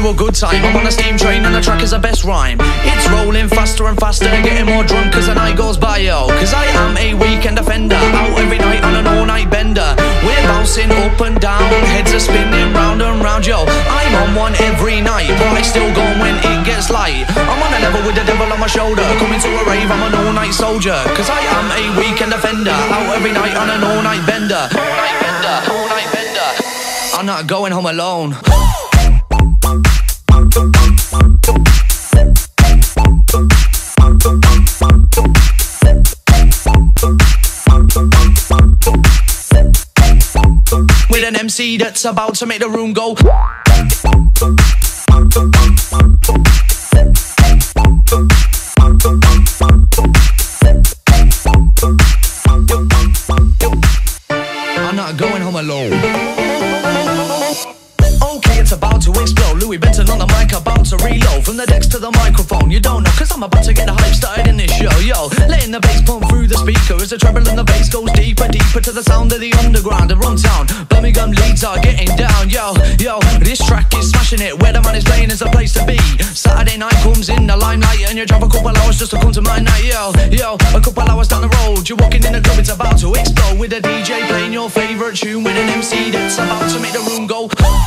you a good time. I'm on a steam train and the track is the best rhyme. It's rolling faster and faster, getting more drunk as the night goes by, yo. Cause I am a weekend offender, out every night on an all-night bender. We're bouncing up and down, heads are spinning round and round, yo. I'm on one every night, but I still go when it gets light. I'm on a level with the devil on my shoulder, coming to a rave, I'm an all-night soldier. Cause I am a weekend offender, out every night on an all-night bender. All-night bender, all-night bender. I'm not going home alone. With an MC that's about to make the room go. I'm not going home alone. Okay, it's about to explode. Louis Benton on the mic, about to reload. From the decks to the microphone, you don't know, cause I'm about to get the hype started in this show, yo. Letting the bass pump through the speaker as the treble and the bass goes deeper, deeper to the sound of the underground. The Runtown, Birmingham Leeds are getting down, yo, yo. This track is smashing it, where the man is playing is the place to be. Saturday night comes in the limelight and you drive a couple hours just to come to my night, yo, yo. A couple hours down the road, you're walking in the club, it's about to explode. With a DJ playing your favourite tune, with an MC that's about to make the room go.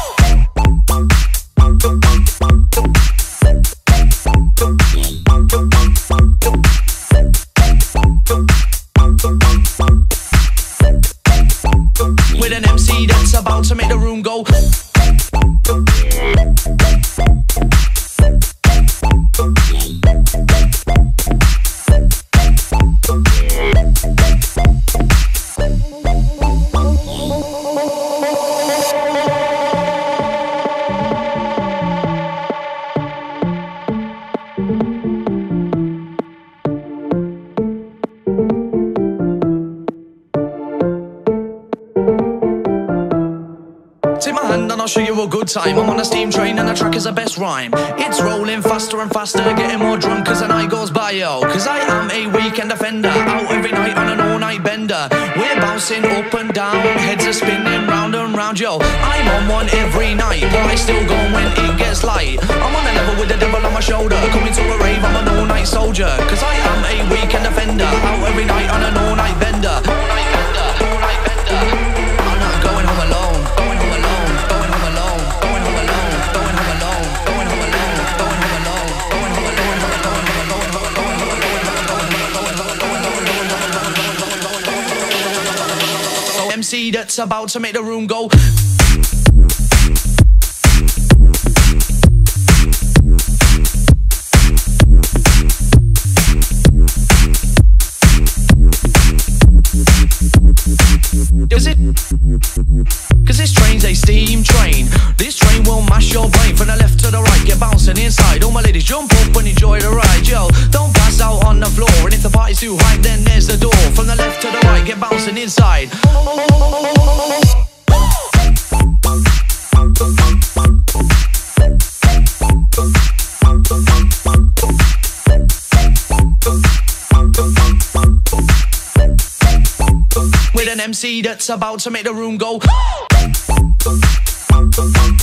With an MC that's about to make the room go. Take my hand and I'll show you a good time. I'm on a steam train and the track is the best rhyme. It's rolling faster and faster, getting more drunk as the night goes by, yo. Cause I am a weekend offender, out every night on an all-night bender. We're bouncing up and down, heads are spinning round and round, yo. I'm on one every night, but I still go when it gets light. I'm on a level with the devil on my shoulder, coming to a rave, I'm an all-night soldier. Cause I am a weekend offender, out every night on an all-night bender. All-night bender, all-night bender. I'm not going home alone, going home alone. MC that's about to make the room go. Cause this train's a steam train. This train will mash your brain from the left to the right, get bouncing inside. All my ladies jump up and enjoy the ride, yo. Don't pass out on the floor, and if the party's too hype, then there's the door. From the left to the right, get bouncing inside. With an MC that's about to make the room go.